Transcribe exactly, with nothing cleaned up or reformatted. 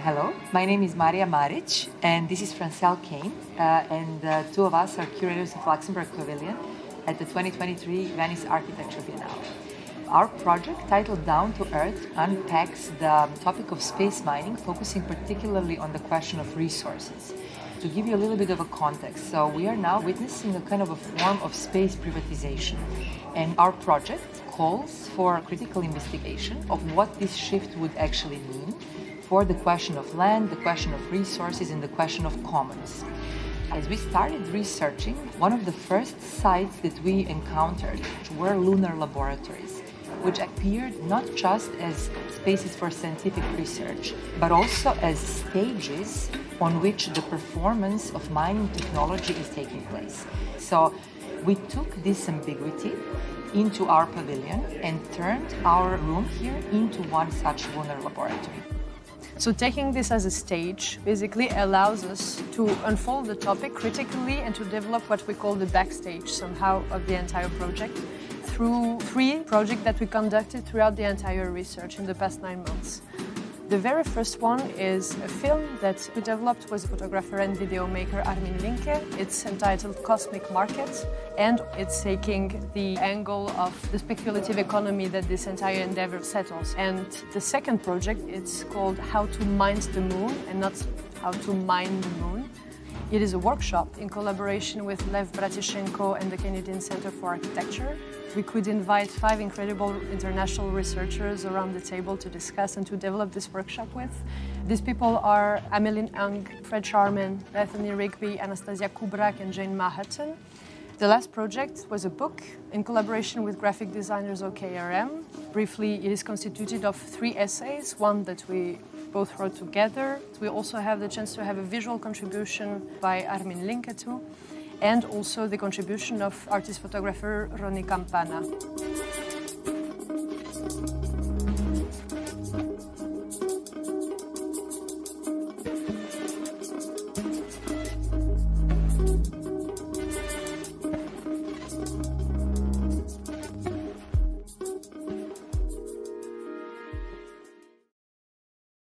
Hello, my name is Marija Marić, and this is Francel Kane, uh, and uh, two of us are curators of Luxembourg Pavilion at the twenty twenty-three Venice Architecture Biennale. Our project, titled Down to Earth, unpacks the topic of space mining, focusing particularly on the question of resources. To give you a little bit of a context, so we are now witnessing a kind of a form of space privatization, and our project calls for critical investigation of what this shift would actually mean for the question of land, the question of resources, and the question of commons. As we started researching, one of the first sites that we encountered were lunar laboratories, which appeared not just as spaces for scientific research, but also as stages on which the performance of mining technology is taking place. So we took this ambiguity into our pavilion and turned our room here into one such lunar laboratory. So taking this as a stage basically allows us to unfold the topic critically and to develop what we call the backstage somehow of the entire project through three projects that we conducted throughout the entire research in the past nine months. The very first one is a film that we developed with photographer and video maker Armin Linke. It's entitled Cosmic Market, and it's taking the angle of the speculative economy that this entire endeavor settles. And the second project, it's called How to Mine the Moon, and not How to Mine the Moon. It is a workshop in collaboration with Lev Bratishenko and the Canadian Centre for Architecture. We could invite five incredible international researchers around the table to discuss and to develop this workshop with. These people are Ameline Ung, Fred Sharman, Bethany Rigby, Anastasia Kubrak, and Jane Mahatton. The last project was a book in collaboration with graphic designers O K R M. Briefly, it is constituted of three essays, one that we both wrote together. We also have the chance to have a visual contribution by Armin Linke too, and also the contribution of artist-photographer Ronnie Campana.